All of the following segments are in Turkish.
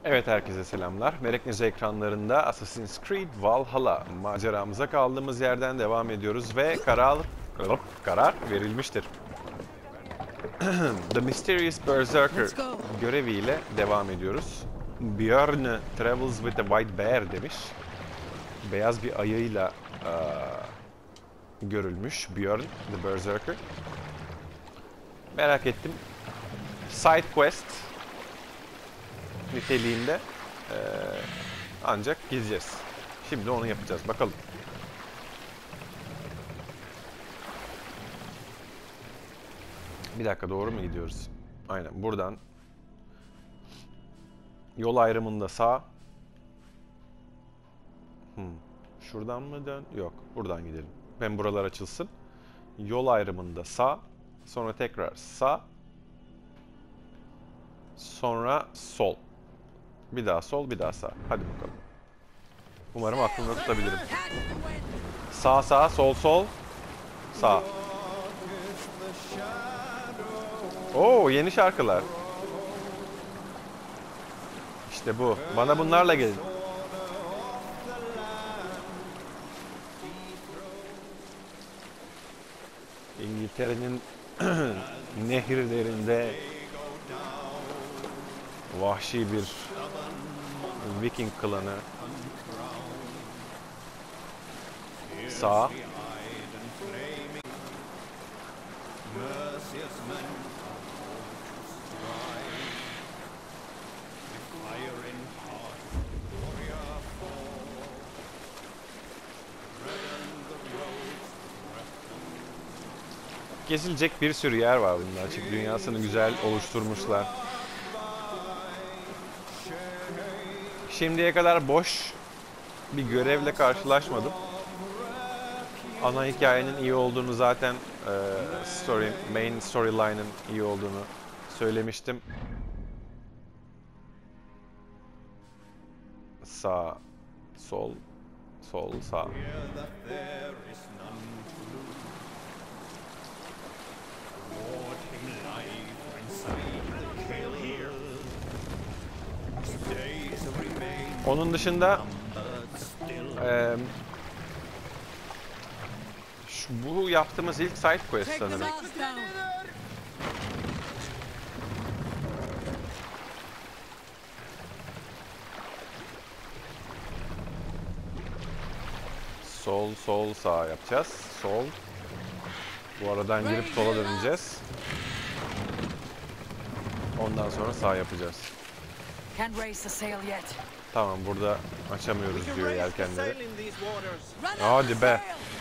Evet, herkese selamlar. Melek ekranlarında Assassin's Creed Valhalla maceramıza kaldığımız yerden devam ediyoruz ve karar verilmiştir. The Mysterious Berserker göreviyle devam ediyoruz. Björn travels with a white bear demiş. Beyaz bir ayıyla görülmüş Björn the Berserker. Merak ettim. Side quest niteliğinde ancak gideceğiz. Şimdi onu yapacağız. Bakalım. Bir dakika, doğru mu gidiyoruz? Aynen buradan. Yol ayrımında sağ. Şuradan mı dön? Yok. Buradan gidelim. Hem buralar açılsın. Yol ayrımında sağ. Sonra tekrar sağ. Sonra sol. Bir daha sol, bir daha sağ. Hadi bakalım. Umarım aklımda tutabilirim. Sağ sağ, sol sol. Sağ. Oo, yeni şarkılar. İşte bu. Bana bunlarla gelin. İngiltere'nin nehirlerinde vahşi bir Viking klanı. Sağ. Gezilecek bir sürü yer var bunda. Açık dünyasını güzel oluşturmuşlar. Şimdiye kadar boş bir görevle karşılaşmadım. Ana hikayenin iyi olduğunu zaten main storyline'ın iyi olduğunu söylemiştim. Sağ, sol, sol, sağ. Onun dışında bu yaptığımız ilk side quest sanırım. Sol, sol, sağ yapacağız. Sol. Bu aradan girip sola döneceğiz. Ondan sonra sağ yapacağız. Tamam, burada açamıyoruz diyor yelkenleri. Hadi be.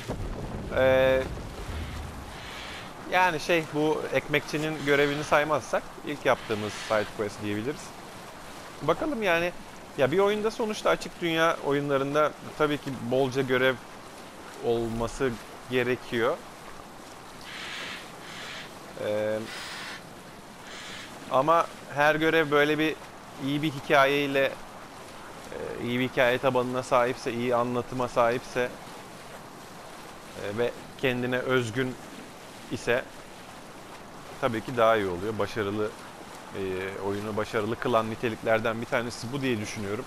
Yani bu ekmekçinin görevini saymazsak ilk yaptığımız side quest diyebiliriz. Bakalım yani. Ya bir oyunda sonuçta açık dünya oyunlarında tabii ki bolca görev olması gerekiyor. Ama her görev böyle iyi bir hikayeyle, iyi bir hikaye tabanına sahipse, iyi anlatıma sahipse ve kendine özgün ise tabii ki daha iyi oluyor. Başarılı, oyunu başarılı kılan niteliklerden bir tanesi bu diye düşünüyorum.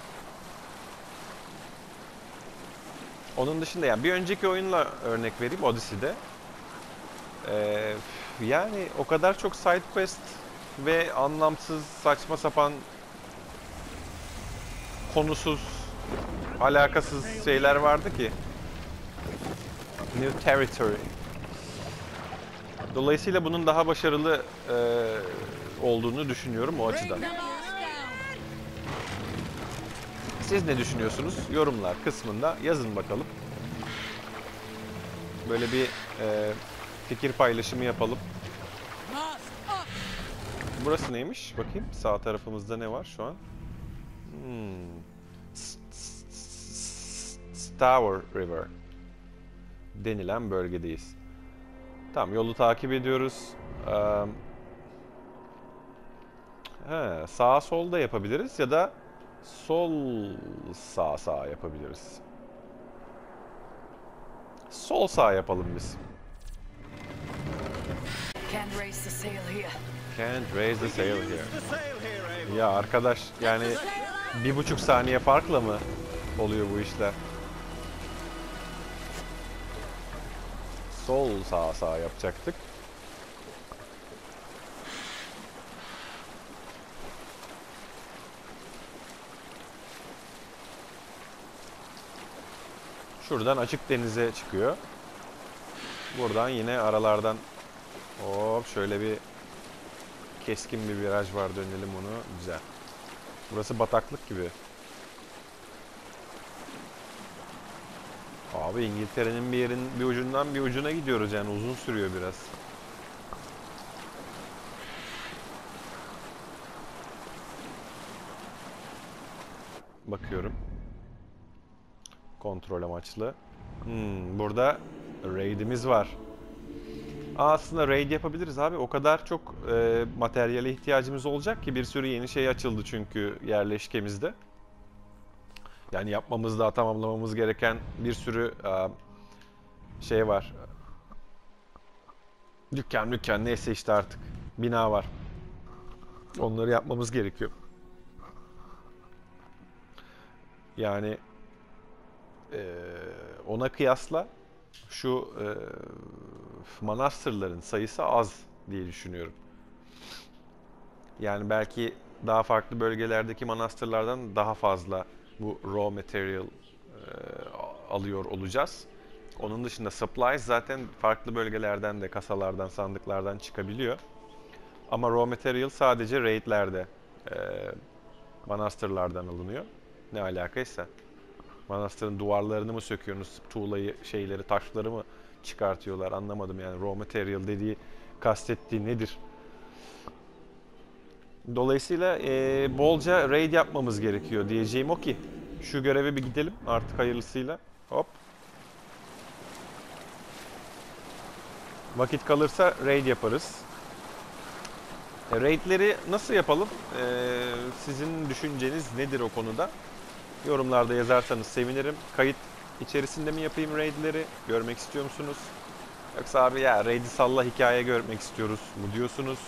Onun dışında yani bir önceki oyunla örnek vereyim, Odyssey'de. Yani o kadar çok side quest ve anlamsız, saçma sapan, konusuz, alakasız şeyler vardı ki. New Territory. Dolayısıyla bunun daha başarılı olduğunu düşünüyorum o açıdan. Siz ne düşünüyorsunuz? Yorumlar kısmında yazın bakalım. Böyle bir fikir paylaşımı yapalım. Burası neymiş? Bakayım sağ tarafımızda ne var şu an? Stour River denilen bölgedeyiz. Tamam, yolu takip ediyoruz. Sağ sol da yapabiliriz ya da sol sağ sağ yapabiliriz. Sol sağ yapalım biz. Can't raise the sail here. Ya arkadaş, yani 1,5 saniye farkla mı oluyor bu işler? Sol sağ sağ yapacaktık. Şuradan açık denize çıkıyor. Buradan yine aralardan hop şöyle bir keskin bir viraj var, dönelim onu. Güzel. Burası bataklık gibi. Abi İngiltere'nin bir ucundan bir ucuna gidiyoruz yani, uzun sürüyor biraz. Bakıyorum. Kontrol amaçlı. Burada raid'imiz var. Aslında raid yapabiliriz abi. O kadar çok materyale ihtiyacımız olacak ki, bir sürü yeni şey açıldı çünkü yerleşkemizde. Yani yapmamız daha, tamamlamamız gereken bir sürü şey var. Dükkan neyse işte artık. Bina var. Onları yapmamız gerekiyor. Yani ona kıyasla şu manastırların sayısı az diye düşünüyorum. Yani belki daha farklı bölgelerdeki manastırlardan daha fazla bu raw material alıyor olacağız. Onun dışında supplies zaten farklı bölgelerden de, kasalardan, sandıklardan çıkabiliyor. Ama raw material sadece raidlerde, manastırlardan alınıyor. Ne alakaysa. Manastırın duvarlarını mı söküyorsunuz, tuğlayı, şeyleri, taşları mı çıkartıyorlar, anlamadım yani. Raw material dediği, kastettiği nedir? Dolayısıyla bolca raid yapmamız gerekiyor, diyeceğim o ki. Şu göreve bir gidelim artık hayırlısıyla. Hop. Vakit kalırsa raid yaparız. Raidleri nasıl yapalım? Sizin düşünceniz nedir o konuda? Yorumlarda yazarsanız sevinirim. Kayıt içerisinde mi yapayım raidleri? Görmek istiyor musunuz? Yoksa abi ya raid'i salla, hikaye görmek istiyoruz mu diyorsunuz?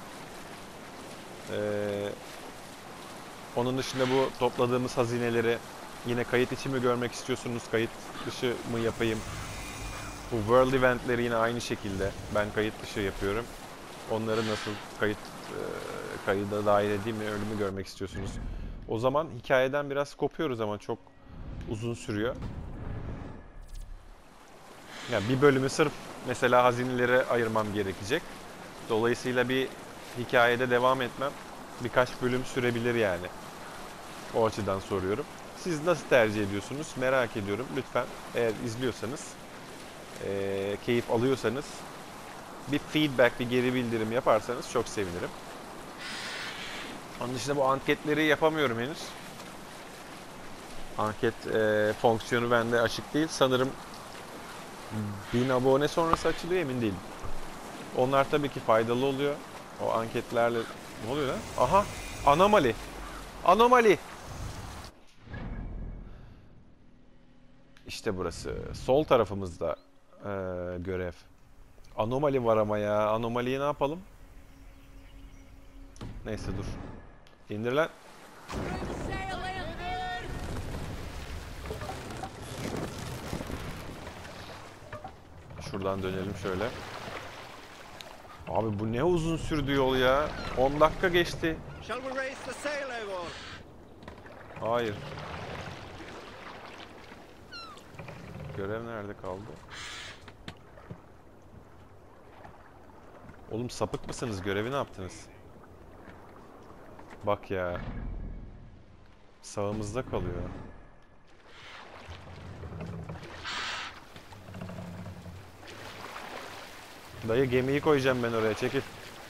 Onun dışında bu topladığımız hazineleri yine kayıt içi mi görmek istiyorsunuz? Kayıt dışı mı yapayım? Bu world eventleri yine aynı şekilde ben kayıt dışı yapıyorum. Onları nasıl kayıda dahil edeyim mi, öyle mi görmek istiyorsunuz? O zaman hikayeden biraz kopuyoruz ama çok uzun sürüyor. Yani bir bölümü sırf mesela hazinelere ayırmam gerekecek. Dolayısıyla bir hikayede devam etmem birkaç bölüm sürebilir yani. O açıdan soruyorum. Siz nasıl tercih ediyorsunuz? Merak ediyorum. Lütfen eğer izliyorsanız, keyif alıyorsanız bir feedback, bir geri bildirim yaparsanız çok sevinirim. Onun dışında bu anketleri yapamıyorum henüz. Anket fonksiyonu bende açık değil. Sanırım 1000 abone sonrası açılıyor, emin değilim. Onlar tabii ki faydalı oluyor. O anketlerle... Ne oluyor lan? Aha! Anomali! Anomali! İşte burası. Sol tarafımızda görev. Anomali var ama ya. Anomaliyi ne yapalım? Neyse dur. İndir lan. Şuradan dönelim şöyle. Abi bu ne uzun sürdü yol ya. 10 dakika geçti. Hayır. Görev nerede kaldı? Oğlum sapık mısınız? Görevi ne yaptınız? Bak ya. Sağımızda kalıyor. Dayı gemiyi koyacağım ben oraya, çekil.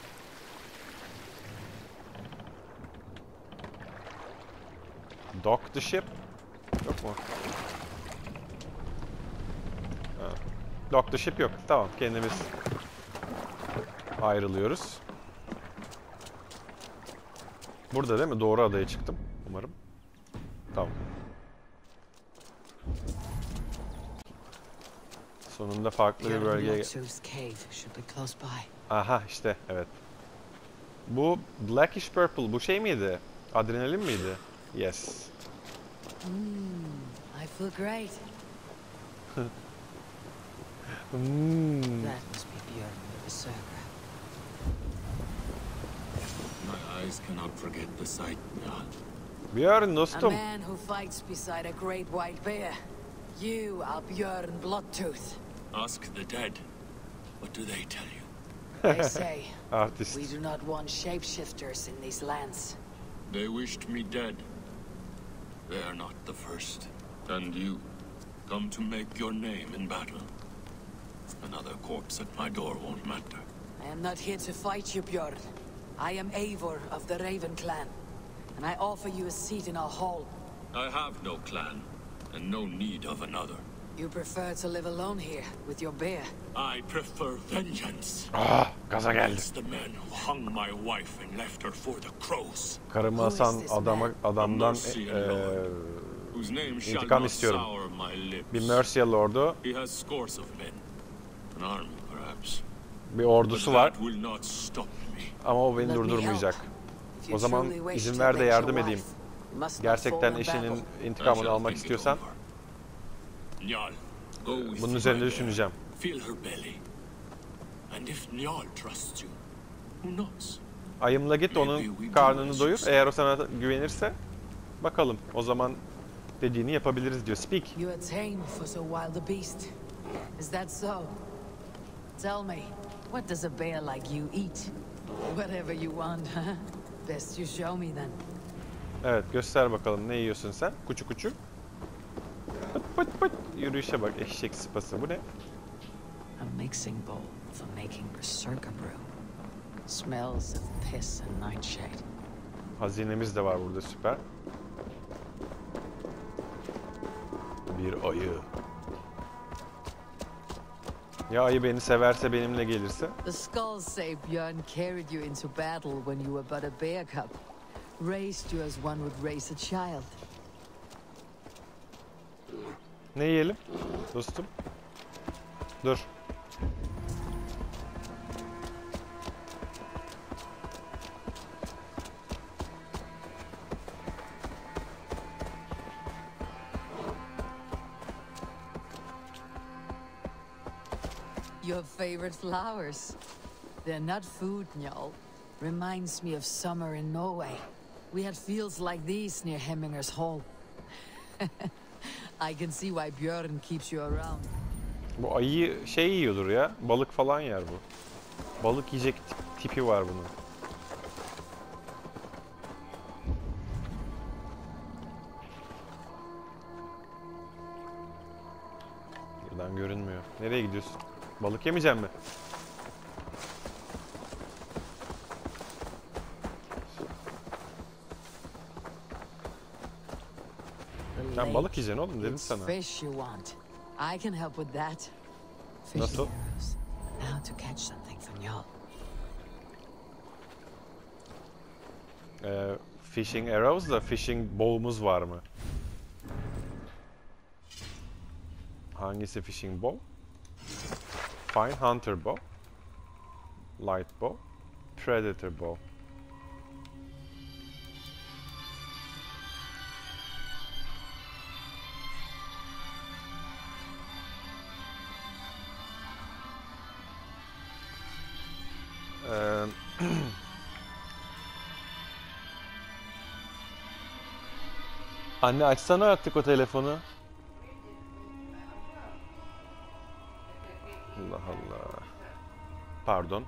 Dock the ship. Yok mu? Ha. Dock the ship yok. Tamam, kendimiz ayrılıyoruz. Burada değil mi? Doğru adaya çıktım umarım. Tamam. Sonunda farklı bir bölgeye... Aha işte evet. Bu Blackish Purple bu şey miydi? Adrenalin miydi? Yes. I feel great. That must be Björn the Berserker. My eyes cannot forget the sight, Njal. Björn A dostum. man who fights beside a great white bear. You are Björn Bloodtooth. Ask the dead. What do they tell you? They say Artist. we do not want shapeshifters in these lands. They wished me dead. They are not the first. And you, come to make your name in battle. Another corpse at my door won't matter. I am not here to fight you, Björn. I am Eivor of the Raven clan, and I offer you a seat in our hall. I have no clan, and no need of another. You prefer to live alone here, with your bear. I prefer vengeance. Gaza geldi. It's the man who hung my wife and left her for the crows. Karımı asan adamdan Whose name shall intikam not istiyorum. sour my lips. Bir Mercia Lord'u, He has scores of men. An army, perhaps. bir But ordusu var that will not stop me. ama o beni Let me durdurmayacak. If you O zaman truly wish izin to ver de avenge yardım your edeyim. wife, you must not Gerçekten fall in eşinin battle. I intikamını shall almak think it istiyorsan over. Njal, go with bunun my üzerinde bear. düşüneceğim. Feel her belly. And if Njal trusts you, who knows? Ayımla git onun karnını doyur. Eğer o sana güvenirse bakalım. O zaman dediğini yapabiliriz diyor. Speak. You are tame for so wild a beast. Is that so? Tell me, what does a bear like you eat? Whatever you want, huh? Best you show me then. Evet, göster bakalım ne yiyorsun sen? Kuçu kuçu. Pıt pıt pıt. Yürüyüşe bak, eşek sıpası. Bu ne? A mixing bowl for making berserker brew. Smells of piss and nightshade. Hazinemiz de var burada, süper. Bir ayı. Ya ayı beni severse, benimle gelirse? The skulls say Björn carried you into battle when you were but a bear cub. Raised you as one would raise a child. Ne yiyelim dostum? Dur. Your favorite flowers. They're not food, Njal. Reminds me of summer in Norway. We had fields like these near Hemminger's Hall. I can see why Björn keeps you around. Bu ayı şey yiyordur ya. Balık falan yer bu. Balık yiyecek tipi var bunun. Buradan görünmüyor. Nereye gidiyorsun? Balık yemeyecek mi? Sen balık yiyeceksin oğlum, dedim It's sana. fish you want. I can help with that. Fishing Nasıl? arrows. Now to catch something for Njal. Fishing arrows da fishing bow'umuz var mı? Hangisi fishing bow? Fine hunter bow. Light bow. Predator bow. Anne açsana artık o telefonu. Allah Allah. Pardon.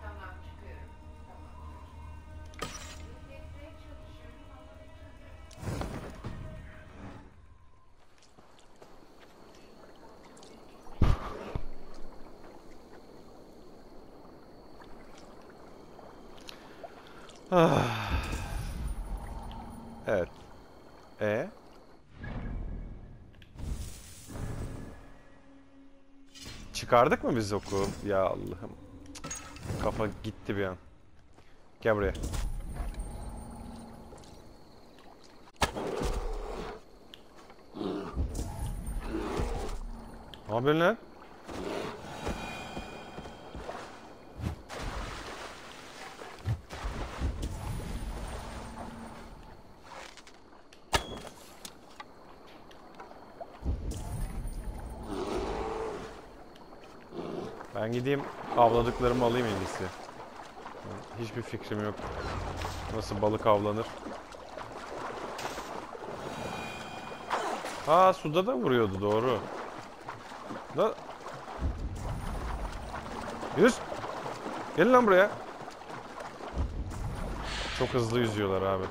Ah. Evet. Çıkardık mı biz oku? Ya Allah'ım. Kafa gitti bir an. Gel buraya. Ne yapıyorsun lan? Ben gideyim avladıklarımı alayım en iyisi. Hiçbir fikrim yok. Nasıl balık avlanır? Aa, suda da vuruyordu, doğru. Da... Yüz! Gelin lan buraya. Çok hızlı yüzüyorlar abi.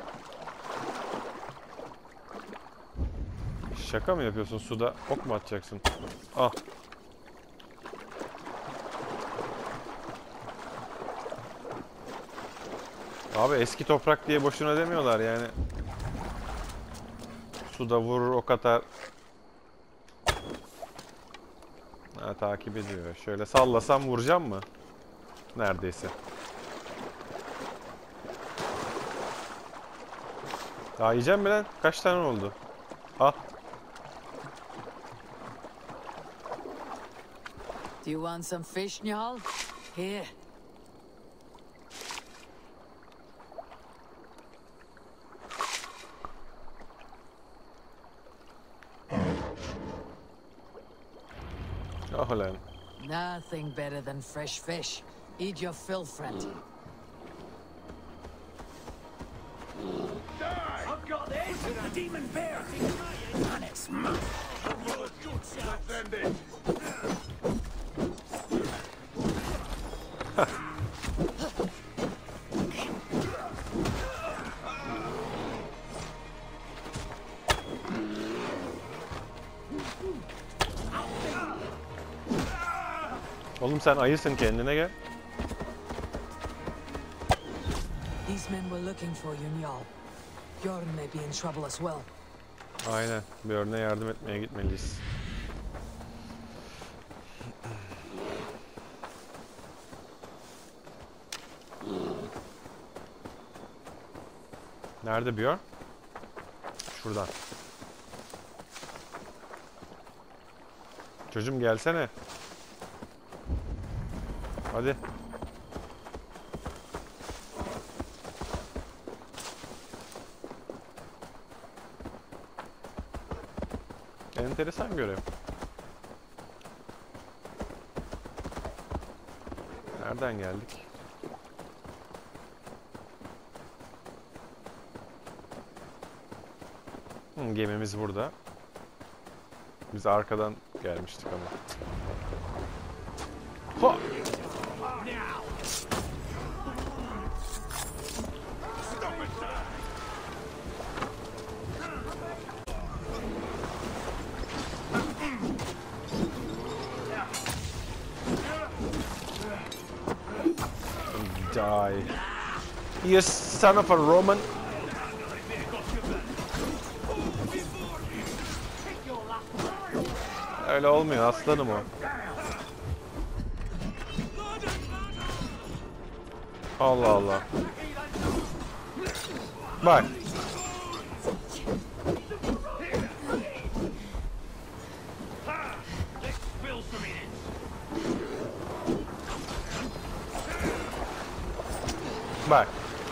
Şaka mı yapıyorsun? Suda ok mu atacaksın? Ah. Abi eski toprak diye boşuna demiyorlar yani. Suda vurur, ok atar. Ha, takip ediyor. Şöyle sallasam vuracağım mı? Neredeyse. Daha yiyeceğim mi lan? Kaç tane oldu? Al. Do you want some fish, Njal? Here. Oh lan. Nothing better than fresh fish. Eat your fill, friend. I've got this! The demon bear! On its mouth! Defend it! Oğlum sen ayısın, kendine gel. These men were looking for you, Njal. Bjorn may be in trouble as well. Aynen. Bir örneğe yardım etmeye gitmeliyiz. Nerede Bjorn? Şuradan. Çocuğum gelsene. Hadi. Enteresan görev. Nereden geldik? Gemimiz burada. Biz arkadan gelmiştik ama. Ha! Die. You son of a Roman. Öyle olmuyor aslanım o. Allah Allah. Bak. Bak.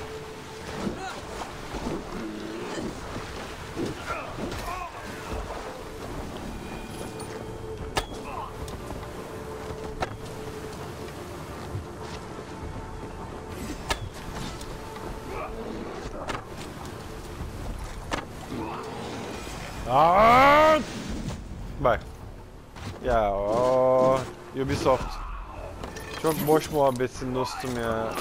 Aa! Bak. Ya o Ubisoft. Çok boş muhabbetsin dostum ya.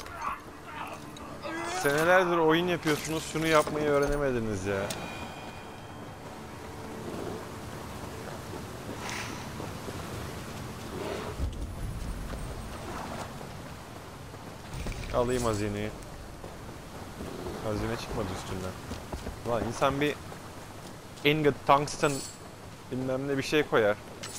Senelerdir oyun yapıyorsunuz, şunu yapmayı öğrenemediniz ya. Alayım hazineyi. Hazine çıkmadı üstünden. Lan insan bir ingot, tungsten bilmem ne bir şey koyar.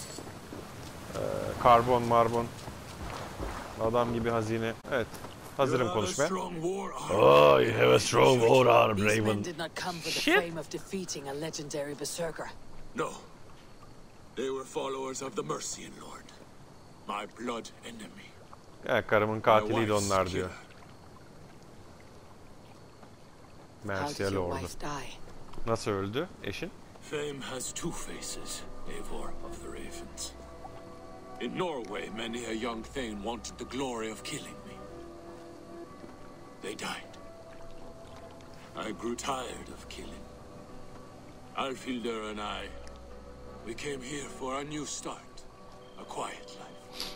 Karbon, marbon. Adam gibi hazine. Evet. Hazırım konuşmaya. Oh, you have a strong war arm, These men Raven. did not come for the Shit. fame of defeating a legendary berserker. No. They were followers of the Mercian Lord. My blood enemy. Ya karımın My katiliydi wife's onlar diyor. killer. How did Mercier your Lord'u. wife die? Nasıl öldü eşin? Fame has two faces, Eivor of the Ravens. In Norway, many a young thane wanted the glory of killing me. They died. I grew tired of killing. Alfhilder and we came here for a new start. A quiet life.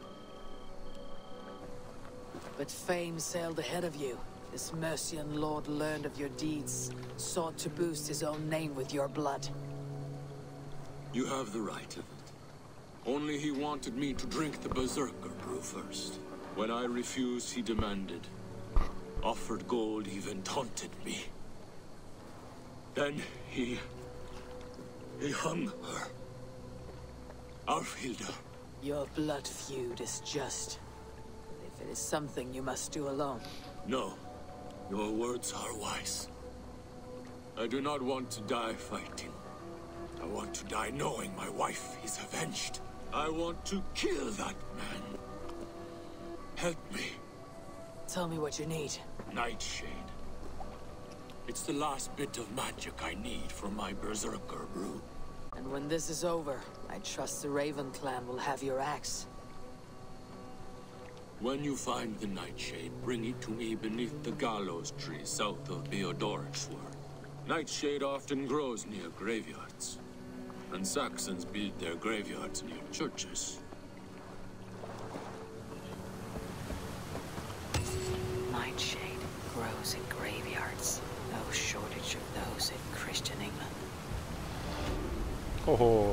But fame sailed ahead of you. This Mercian lord learned of your deeds, sought to boost his own name with your blood. You have the right of it. Only he wanted me to drink the Berserker brew first. When I refused, he demanded. Offered gold, even taunted me. Then he hung her. Alfhilda. Your blood feud is just. If it is something you must do alone. No. Your words are wise. I do not want to die fighting. I want to die knowing my wife is avenged. I want to kill that man. Help me. Tell me what you need. Nightshade. It's the last bit of magic I need for my Berserker brew. And when this is over, I trust the Raven clan will have your axe. When you find the Nightshade, bring it to me beneath the gallows tree south of Beodorishwar. Nightshade often grows near graveyards, and Saxons build their graveyards near churches. Nightshade grows in graveyards. No shortage of those in Christian England. Oho.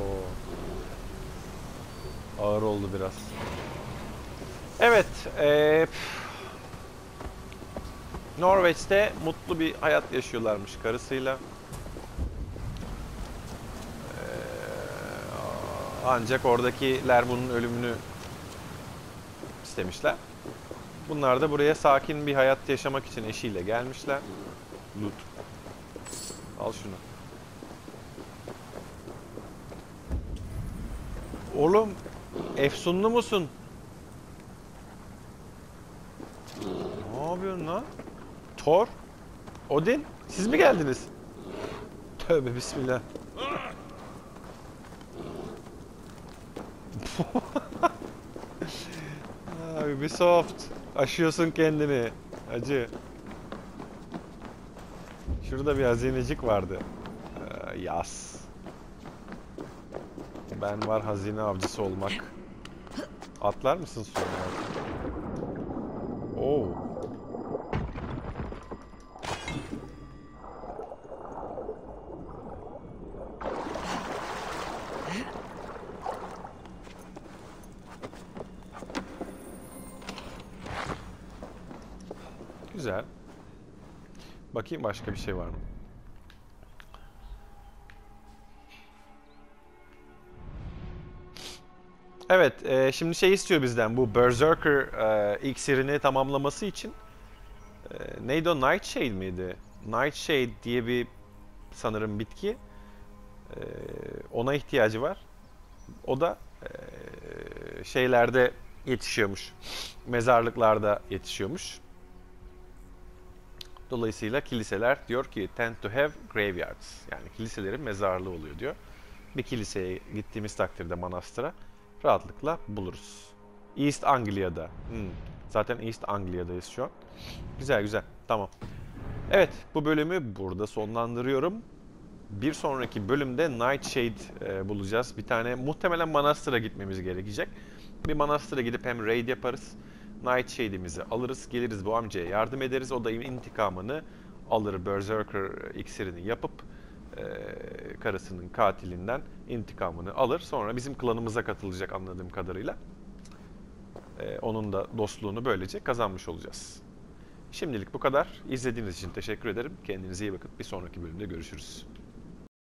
Ağır oldu biraz. Evet, Norveç'te mutlu bir hayat yaşıyorlarmış karısıyla. Ancak oradakiler bunun ölümünü istemişler. Bunlar da buraya sakin bir hayat yaşamak için eşiyle gelmişler. Loot. Al şunu. Oğlum, efsunlu musun? Ne yapıyorsun lan? Thor? Odin? Siz mi geldiniz? Tövbe bismillah. Ubisoft. Aşıyorsun kendini. Acı. Şurada bir hazinecik vardı. Yas. Ben var hazine avcısı olmak. Atlar mısın suya? Oo. Güzel. Bakayım başka bir şey var mı? Evet, şimdi şey istiyor bizden bu Berserker iksirini tamamlaması için. Neydi o? Nightshade miydi? Nightshade diye bir sanırım bitki. Ona ihtiyacı var. O da şeylerde yetişiyormuş. Mezarlıklarda yetişiyormuş. Dolayısıyla kiliseler diyor ki tend to have graveyards. Yani kiliselerin mezarlığı oluyor diyor. Bir kiliseye gittiğimiz takdirde manastıra rahatlıkla buluruz. East Anglia'da. Zaten East Anglia'dayız şu an. Güzel güzel. Tamam. Evet, bu bölümü burada sonlandırıyorum. Bir sonraki bölümde Nightshade bulacağız. Bir tane muhtemelen manastıra gitmemiz gerekecek. Bir manastıra gidip hem raid yaparız. Nightshade'imizi alırız. Geliriz bu amcaya yardım ederiz. O da intikamını alır. Berserker iksirini yapıp karısının katilinden intikamını alır. Sonra bizim klanımıza katılacak anladığım kadarıyla. Onun da dostluğunu böylece kazanmış olacağız. Şimdilik bu kadar. İzlediğiniz için teşekkür ederim. Kendinize iyi bakın. Bir sonraki bölümde görüşürüz.